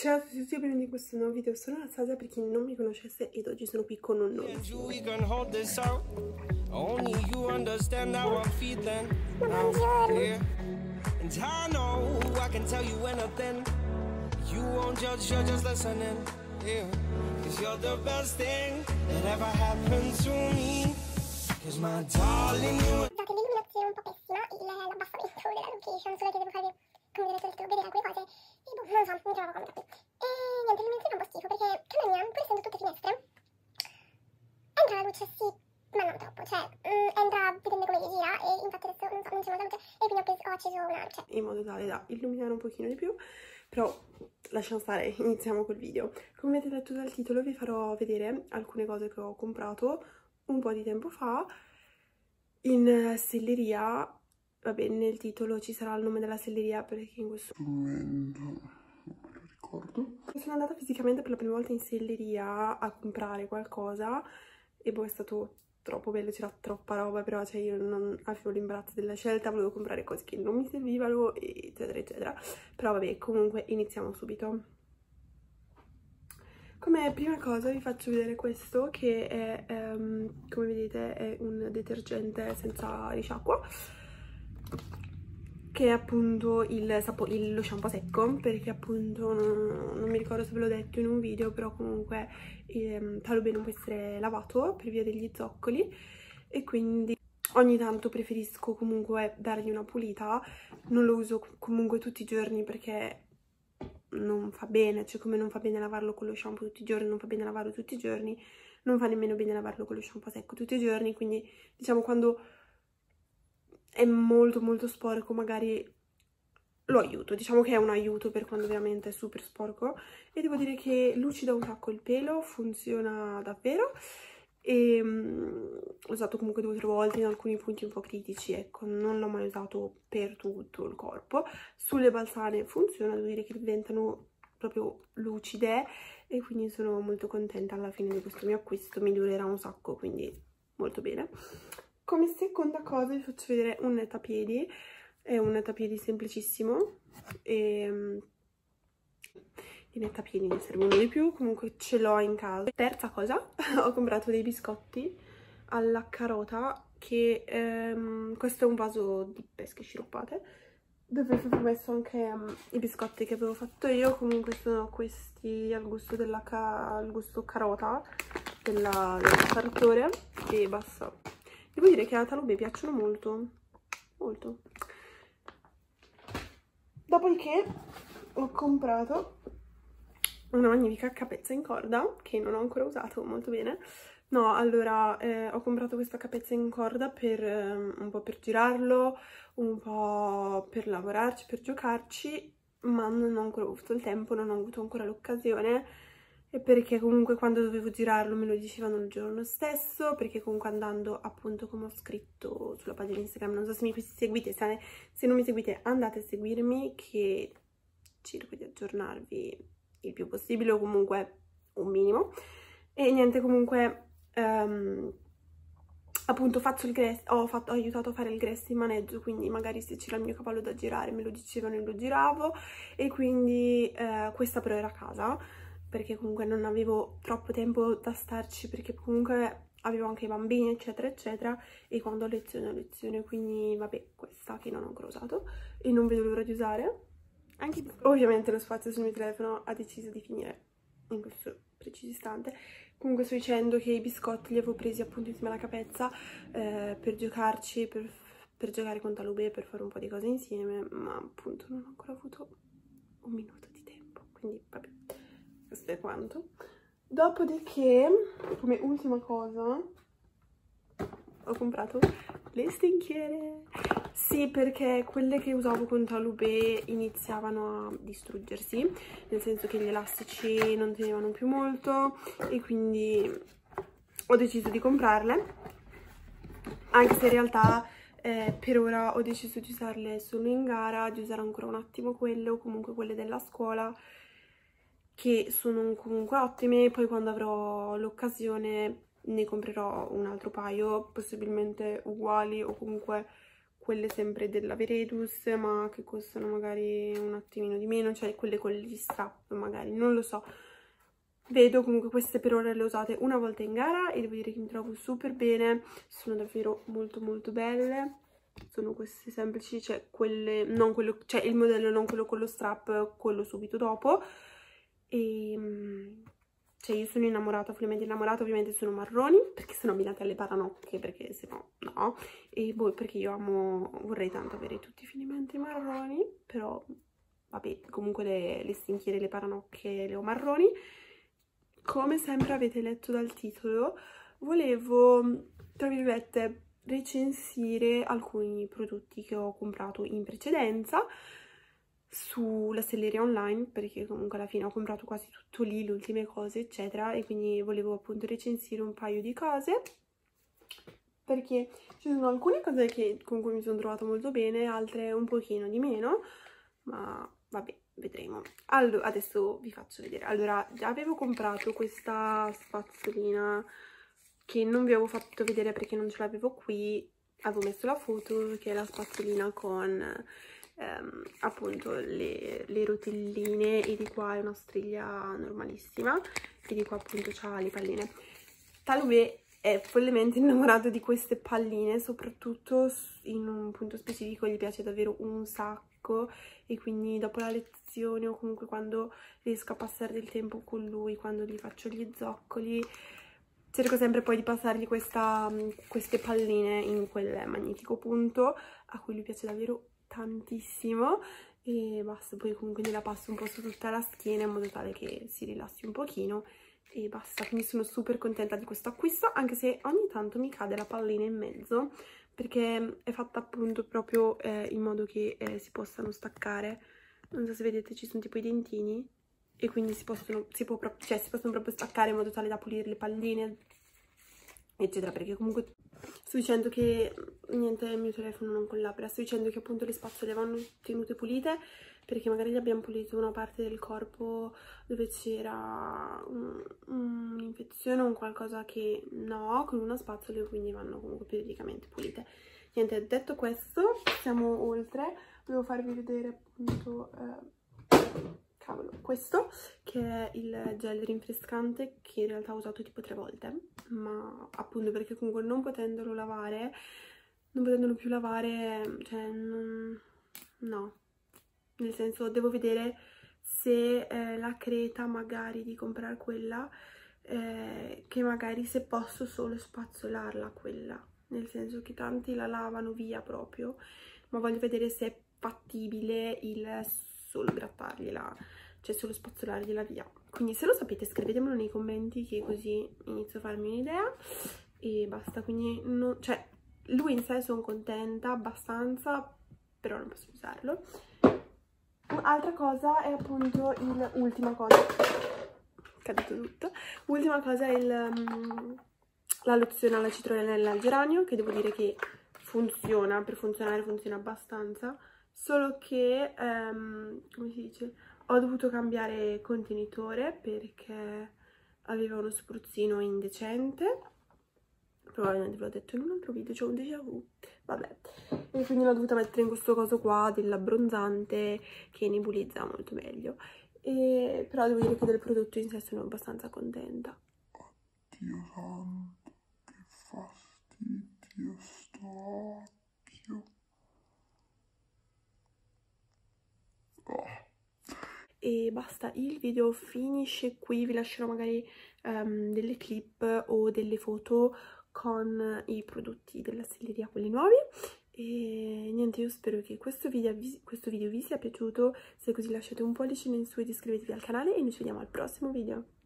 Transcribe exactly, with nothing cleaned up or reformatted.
Ciao a tutti e benvenuti in questo nuovo video, sono Anastasia per chi non mi conoscesse ed oggi sono qui con un nome. Date l'illuminazione un po' pessima, l'abbassamento della location, solo che devo farvi, come vedrete, vedere alcune cose e boh, non lo so, mi trovo comoda qui. E niente, l'illuminazione è un po' schifo perché casa mia, pur essendo tutte finestre, entra la luce sì, ma non troppo, cioè mh, entra, dipende come si gira e infatti adesso non so, non c'è molta luce e quindi ho, preso, ho acceso una luce. In modo tale da illuminare un pochino di più, però lasciamo stare, iniziamo col video. Come avete letto dal titolo vi farò vedere alcune cose che ho comprato un po' di tempo fa in selleria. Vabbè, nel titolo ci sarà il nome della selleria perché in questo momento non me lo ricordo. Sono andata fisicamente per la prima volta in selleria a comprare qualcosa e poi è stato troppo bello, c'era troppa roba, però cioè io non avevo l'imbarazzo della scelta, volevo comprare cose che non mi servivano, eccetera eccetera. Però vabbè, comunque iniziamo subito. Come prima cosa vi faccio vedere questo che è, um, come vedete, è un detergente senza risciacquo, che è appunto il, sapo, il, lo shampoo secco, perché appunto non, non mi ricordo se ve l'ho detto in un video, però comunque ehm, Talubé non può essere lavato per via degli zoccoli e quindi ogni tanto preferisco comunque dargli una pulita. Non lo uso comunque tutti i giorni perché non fa bene, cioè come non fa bene lavarlo con lo shampoo tutti i giorni, non fa bene lavarlo tutti i giorni, non fa nemmeno bene lavarlo con lo shampoo secco tutti i giorni, quindi diciamo quando è molto molto sporco magari lo aiuto, diciamo che è un aiuto per quando veramente è super sporco e devo dire che lucida un sacco il pelo, funziona davvero e um, l'ho usato comunque due o tre volte in alcuni punti un po' critici, ecco, non l'ho mai usato per tutto il corpo. Sulle balsane funziona, devo dire che diventano proprio lucide e quindi sono molto contenta alla fine di questo mio acquisto, mi durerà un sacco, quindi molto bene. Come seconda cosa vi faccio vedere un nettapiedi, è un nettapiedi semplicissimo e i nettapiedi ne servono di più, comunque ce l'ho in casa. Terza cosa, ho comprato dei biscotti alla carota, che ehm, questo è un vaso di pesche sciroppate, dove avevo messo anche um, i biscotti che avevo fatto io, comunque sono questi al gusto della ca al gusto carota della, del sartore e basta. Devo dire che a Talubé piacciono molto, molto. Dopodiché ho comprato una magnifica cappezza in corda che non ho ancora usato molto bene. No, allora eh, ho comprato questa cappezza in corda per um, un po' per girarlo, un po' per lavorarci, per giocarci, ma non ho ancora avuto il tempo, non ho avuto ancora l'occasione. E perché comunque quando dovevo girarlo me lo dicevano il giorno stesso, perché comunque andando appunto come ho scritto sulla pagina Instagram, non so se mi seguite, se, se non mi seguite andate a seguirmi che cerco di aggiornarvi il più possibile o comunque un minimo. E niente, comunque um, appunto faccio il grass, ho, fatto, ho aiutato a fare il grass in maneggio, quindi magari se c'era il mio cavallo da girare me lo dicevano e lo giravo e quindi uh, questa però era a casa, perché comunque non avevo troppo tempo da starci, perché comunque avevo anche i bambini eccetera eccetera e quando ho lezione ho lezione, quindi vabbè, questa che non ho ancora usato e non vedo l'ora di usare. Anche ovviamente lo spazio sul mio telefono ha deciso di finire in questo preciso istante. Comunque sto dicendo che i biscotti li avevo presi appunto insieme alla cappezza eh, per giocarci, per, per giocare con Talubé, per fare un po' di cose insieme, ma appunto non ho ancora avuto un minuto di tempo, quindi vabbè. Questo è quanto. Dopodiché, come ultima cosa, ho comprato le stinchiere. Sì, perché quelle che usavo con Talubé iniziavano a distruggersi, nel senso che gli elastici non tenevano più molto e quindi ho deciso di comprarle, anche se in realtà eh, per ora ho deciso di usarle solo in gara, di usare ancora un attimo quelle o comunque quelle della scuola, che sono comunque ottime. Poi quando avrò l'occasione ne comprerò un altro paio, possibilmente uguali o comunque quelle sempre della Veredus, ma che costano magari un attimino di meno, cioè quelle con gli strap magari, non lo so. Vedo comunque queste per ora le ho usate una volta in gara e devo dire che mi trovo super bene, sono davvero molto molto belle. Sono queste semplici, cioè quelle, non quello, cioè il modello non quello con lo strap, quello subito dopo. E cioè io sono innamorata, follemente innamorata, ovviamente sono marroni, perché sono abbinate alle paranocche, perché se no, no. E poi perché io amo, vorrei tanto avere tutti i finimenti marroni, però vabbè, comunque le, le stinchiere, le paranocche le ho marroni. Come sempre avete letto dal titolo, volevo, tra virgolette, recensire alcuni prodotti che ho comprato in precedenza sulla selleria online, perché comunque alla fine ho comprato quasi tutto lì, le ultime cose eccetera, e quindi volevo appunto recensire un paio di cose, perché ci sono alcune cose che, con cui mi sono trovata molto bene, altre un pochino di meno, ma vabbè, vedremo. Allora, adesso vi faccio vedere. Allora, già avevo comprato questa spazzolina che non vi avevo fatto vedere perché non ce l'avevo qui, avevo messo la foto, che è la spazzolina con ehm, appunto le, le rotelline, e di qua è una striglia normalissima e di qua appunto c'ha le palline. Talue è follemente innamorato di queste palline, soprattutto in un punto specifico gli piace davvero un sacco, e quindi dopo la lezione o comunque quando riesco a passare del tempo con lui, quando gli faccio gli zoccoli, cerco sempre poi di passargli questa, queste palline in quel magnifico punto a cui lui piace davvero tantissimo, e basta. Poi comunque gliela passo un po' su tutta la schiena in modo tale che si rilassi un pochino e basta. Quindi sono super contenta di questo acquisto, anche se ogni tanto mi cade la pallina in mezzo, perché è fatta appunto proprio eh, in modo che eh, si possano staccare. Non so se vedete, ci sono tipo i dentini e quindi si possono, si può proprio, cioè, si possono proprio staccare in modo tale da pulire le palline eccetera, perché comunque sto dicendo che niente, il mio telefono non collabora, sto dicendo che appunto le spazzole vanno tenute pulite, perché magari gli abbiamo pulito una parte del corpo dove c'era un'infezione o un qualcosa che no, con una spazzola, e quindi vanno comunque periodicamente pulite. Niente, detto questo, siamo oltre. Volevo farvi vedere appunto eh, cavolo, questo che è il gel rinfrescante, che in realtà ho usato tipo tre volte, ma appunto perché comunque non potendolo lavare, non potendolo più lavare, cioè non, no, nel senso devo vedere se eh, la creta magari di comprare quella, eh, che magari se posso solo spazzolarla quella, nel senso che tanti la lavano via proprio, ma voglio vedere se è fattibile il solo grattargliela, cioè solo spazzolargliela via. Quindi se lo sapete scrivetemelo nei commenti, che così inizio a farmi un'idea e basta. Quindi no, cioè lui in sé sono contenta abbastanza, però non posso usarlo. Altra cosa è appunto il, ultima cosa, è caduto tutto, ultima cosa è il, um, la lozione alla citronella e al geranio, che devo dire che funziona, per funzionare funziona abbastanza, solo che, um, come si dice, ho dovuto cambiare contenitore perché aveva uno spruzzino indecente, probabilmente ve l'ho detto in un altro video, c'è un déjà vu, vabbè, e quindi l'ho dovuta mettere in questo coso qua dell'abbronzante che nebulizza molto meglio, e però devo dire che del prodotto in sé sono abbastanza contenta. Oddio santo, che fastidio sto occhio. Oh. E basta, il video finisce qui, vi lascerò magari um, delle clip o delle foto con i prodotti della selleria, quelli nuovi. E niente, io spero che questo video, questo video vi sia piaciuto. Se è così lasciate un pollice in su ed iscrivetevi al canale e noi ci vediamo al prossimo video.